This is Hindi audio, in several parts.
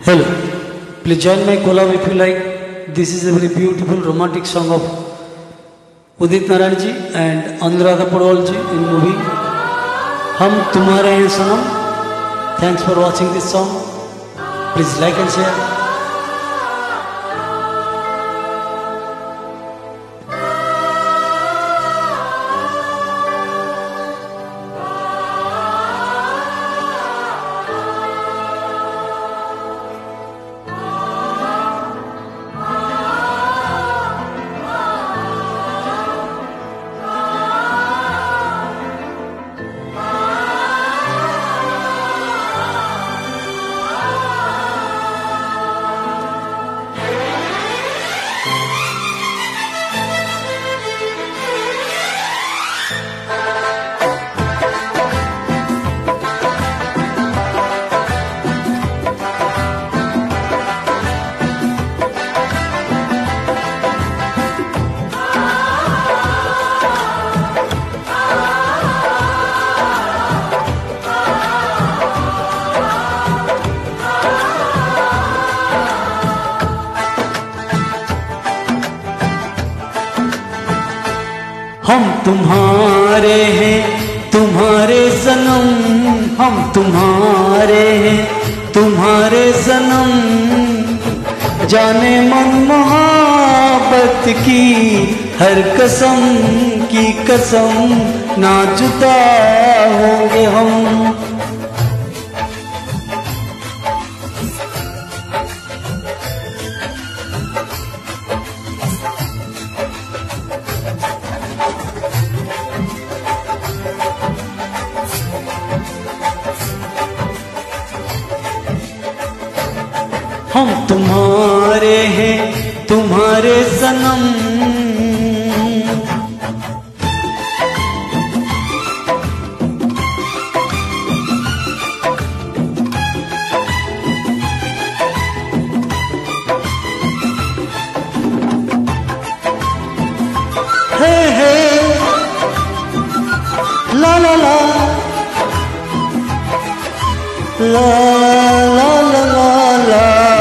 Hello, please join my collab if you like. This is a very beautiful romantic song of Udit Narayan ji and Anuradha Padwal ji in movie Hum Tumhare Hain Sanam. Thanks for watching this song. Please like and share. हम तुम्हारे हैं तुम्हारे सनम, हम तुम्हारे हैं तुम्हारे सनम, जाने मन मोहब्बत की हर कसम की कसम, ना जुदा होंगे हम। हम तुम्हारे हैं तुम्हारे सनम, हे हे ला ला ला ला ला ला ला ला।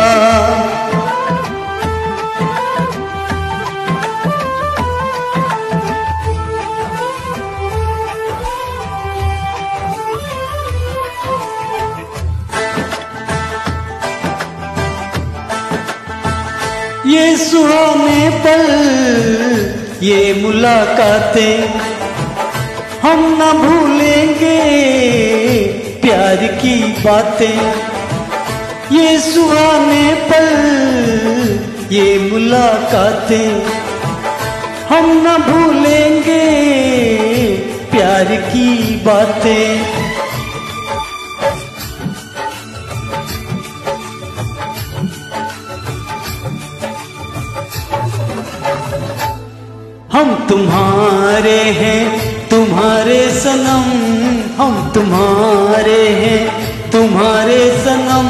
ये सुहाने पल ये मुलाकातें हम न भूलेंगे प्यार की बातें। ये सुहाने पल ये मुलाकातें हम न भूलेंगे प्यार की बातें। हम तुम्हारे हैं तुम्हारे सनम, हम तुम्हारे हैं तुम्हारे सनम,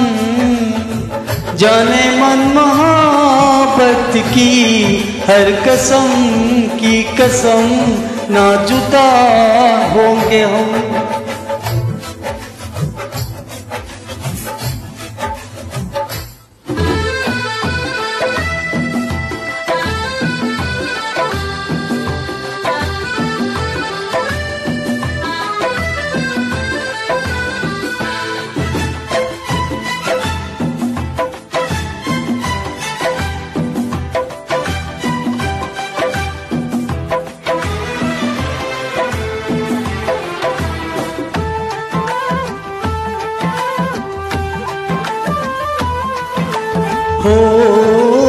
जाने मन मोहब्बत की हर कसम की कसम, ना जुदा होंगे हम। हो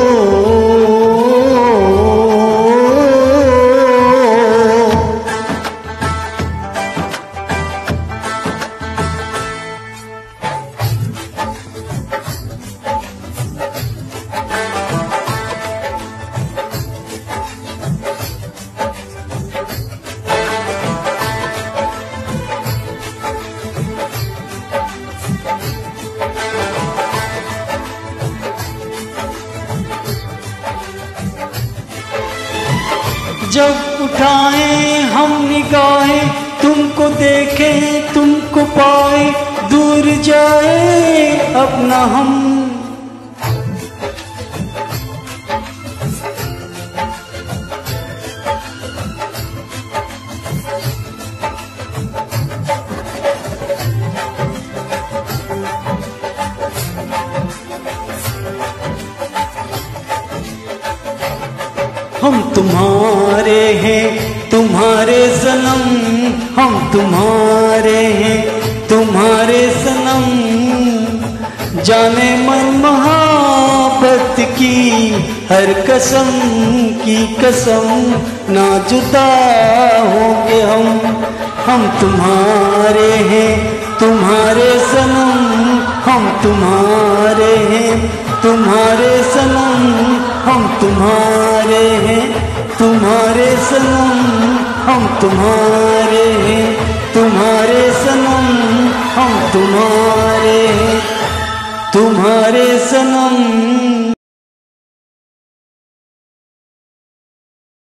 जब उठाएं हम निगाहें तुमको देखें तुमको पाए, दूर जाए अपना हम हम तुम्हारे हैं तुम्हारे सनम, हम तुम्हारे हैं तुम्हारे सनम। जाने मन मोहब्बत की हर कसम की कसम, ना जुदा होंगे हम तुम्हारे हैं तुम्हारे सनम, हम तुम्हारे हैं तुम्हारे सनम, हम तुम्हारे हैं तुम्हारे सनम, हम तुम्हारे हैं तुम्हारे सनम, हम तुम्हारे हैं तुम्हारे सनम।